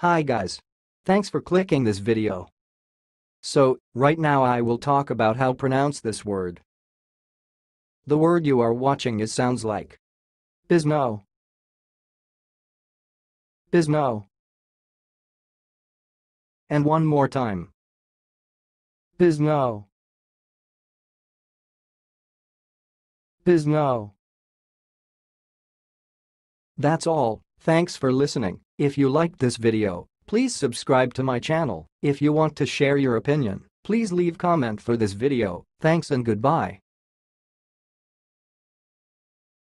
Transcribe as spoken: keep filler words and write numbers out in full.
Hi guys. Thanks for clicking this video. So, right now I will talk about how to pronounce this word. The word you are watching is sounds like Bismeaux. Bismeaux. And one more time. Bismeaux. Bismeaux. That's all. Thanks for listening. If you liked this video, please subscribe to my channel. If you want to share your opinion, please leave comment for this video. Thanks and goodbye.